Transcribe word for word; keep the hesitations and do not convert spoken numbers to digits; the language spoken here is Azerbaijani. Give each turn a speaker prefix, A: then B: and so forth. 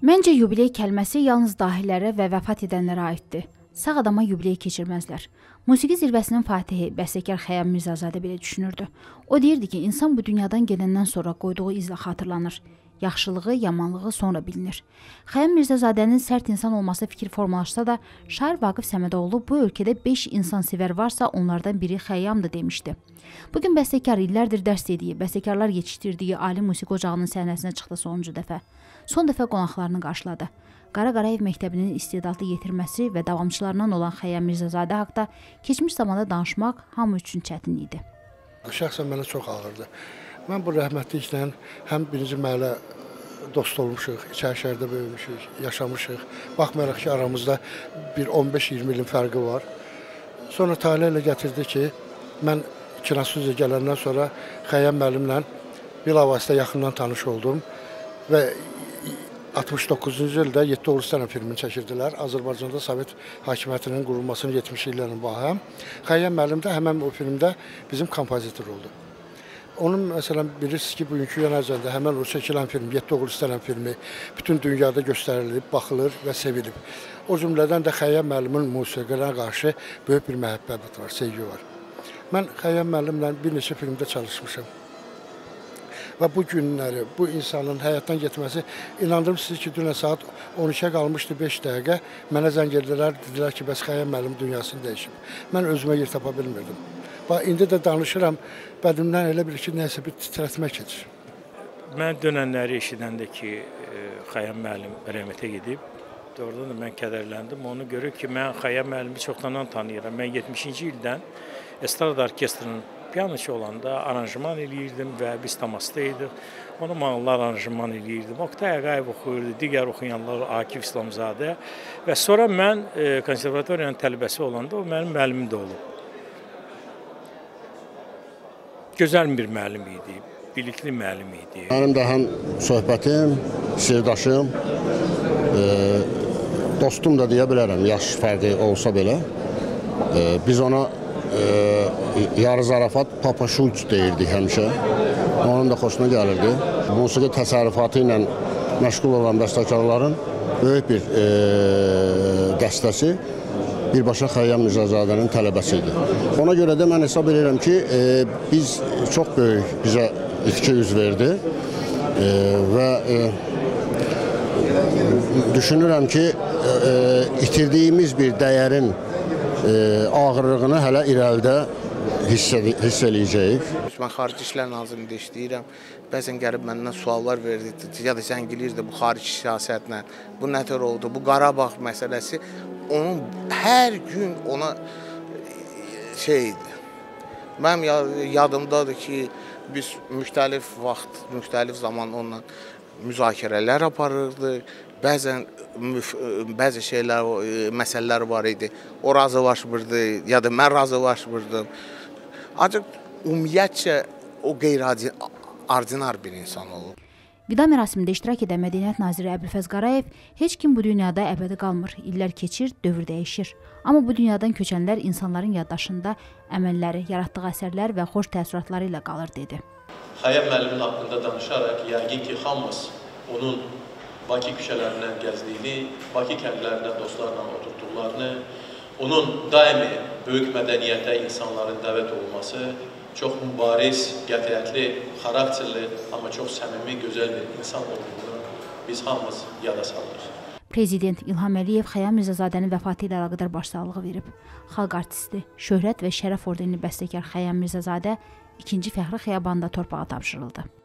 A: Məncə yubiley kəlməsi yalnız dahilərə və vəfat edənlərə aiddir. Sağ adama yubiley keçirməzlər. Musiqi zirvəsinin fatihi, bəstəkar Xəyyam Mirzəzadə belə düşünürdü. O deyirdi ki, insan bu dünyadan gedəndən sonra qoyduğu izlə xatırlanır. Yaxşılığı, yamanlığı sonra bilinir. Xəyyam Mirzəzadənin sərt insan olması fikir formalaşsa da, şair Vaqif Səmədoğlu bu ölkədə beş insansevər varsa onlardan biri Xəyyamdır demişdi. Bugün bəstəkar illərdir dərs dediyi, bəstəkarlar yetişdirdiyi Ali Musiqi Ocağının səhnəsinə çıxdı sonuncu dəfə. Son dəfə qonaqlarını qarşıladı. Qara Qarayev məktəbinin istedadlı yetirməsi və davamçılarından olan Xəyyam Mirzəzadə haqda keçmiş zamanda danışmaq hamı üçün çətin idi.
B: Şəxsən mənə çox ağırdı. Mən bu rəhmətliklə həm birinci məhəllə dost olmuşuq, İçəri şəhərdə böyümüşük, yaşamışıq. Baxmayaraq ki, aramızda bir on beş iyirmi ilin fərqi var. Sonra talih elə gətirdi ki, mən kinostudiyaya gələndən sonra Xəyyam müəllimlə bilavasitə yaxından tanış oldum və altmış doqquzuncu ildə Yeddi Oğul Stəna filmini çəkirdilər. Azərbaycanda Sovet hakimiyyətinin qurulmasının iyirmi illərinə baxım. Xəyyam müəllim də həmən o filmdə bizim kompozitor oldu. Onun məsələn bilirsiniz ki, bugünkü yanacandə həmən o çəkilən film, Yeddi Oğul Stəna filmi bütün dünyada göstərilib, baxılır və sevilib. O cümlədən də Xəyyam müəllimin musiqiyə qarşı böyük bir məhəbbət var, sevgi var. Mən Xəyyam müəllimlə bir neçə filmdə çalışmışam. Və bu günləri, bu insanın həyatdan getməsi, inandırım sizi ki, dünən saat on ikiyə qalmışdı beş dəqiqə, mənə zəng eldilər, dedilər ki, bəs Xəyyam müəllim dünyasını dəyişib. Mən özümə yer tapa bilmirdim. Bax, indi də danışıram, bədimdən elə bir ki, nəyəsə bir titrətmək keçir.
C: Mən dönənləri eşidəndə ki, Xəyyam müəllim rəhmətə gedib, doğrudan da mən kədərləndim. Onu görür ki, mən Xəyyam müəllimi çoxdandan tanıyıram. Mən yetmişinci ildən Estrada Orkestrinin pianoçu olanda aranjman eləyirdim və biz təmasdaydıq. Onu mahnılar aranjman eləyirdim. Oktay Ağayev oxuyurdu, digər oxuyanlar Akif İslamzadə və sonra mən e, konservatoriyanın tələbəsi olanda o mənim müəllimim də olub. Gözəl bir müəllim idi, bilikli müəllim idi.
D: Mənim də həm söhbətim, sirdaşım, e, dostum da deyə bilərəm, yaş fərqi olsa belə. E, biz ona Ee, yarı zarafat Papa Şulç deyirdik həmişə. Onun da xoşuna gəlirdi. Musiqi təsərrüfatı ilə məşğul olan bəstəkarların böyük bir e, dəstəsi birbaşa Xəyyam Mirzəzadənin tələbəsi idi. Ona görə də mən hesab edirəm ki, e, biz çox böyük bizə itki üz verdi e, və e, düşünürəm ki, e, itirdiyimiz bir dəyərin E, ağırlığını hələ irəlidə hiss, hiss eləyəcəyik.
E: Mən Xarici İşlər Nazirliyində işləyirəm. Bəzən gəlib məndən suallar verdi, ya da zəng eləyirdi bu xarici siyasətlə. Bu nətər oldu, bu Qarabağ məsələsi. Onun hər gün ona şey idi. Mənim yadımdadır ki, biz müxtəlif vaxt, müxtəlif zaman onunla müzakirələr aparırdıq. Bəzən bəzi şeylər, məsələlər var idi. O razılaşmırdı, ya da mən razılaşmırdım. Ancaq ümumiyyətcə o qeyri-ordinar bir insan olub.
A: Vida mərasimində iştirak edən Mədəniyyət naziri Əbülfəz Qarayev, heç kim bu dünyada əbədi qalmır, illər keçir, dövr dəyişir. Amma bu dünyadan köçənlər insanların yaddaşında əməlləri, yaratdığı əsərlər və xoş təəssüratları ilə qalır, dedi.
F: Xəyyam müəllimin haqqında danışaraq, yəqin ki, hamımız onun Bakı küçələrindən gəzdiyini, Bakı kəndlərindən dostlarla oturtduqlarını, onun daimi böyük mədəniyyətə insanların dəvət olunması, çox mübariz, qətiyyətli, xarakterli, amma çox səmimi, gözəl bir insan olduğunu biz hamımız yada salırıq.
A: Prezident İlham Əliyev Xəyyam Mirzəzadənin vəfatı ilə əlaqədar başsağlığı verib. Xalq artisti, şöhrət və şərəf ordenli bəstəkar Xəyyam Mirzəzadə ikinci fəxri xiyabanda torpağa tapşırıldı.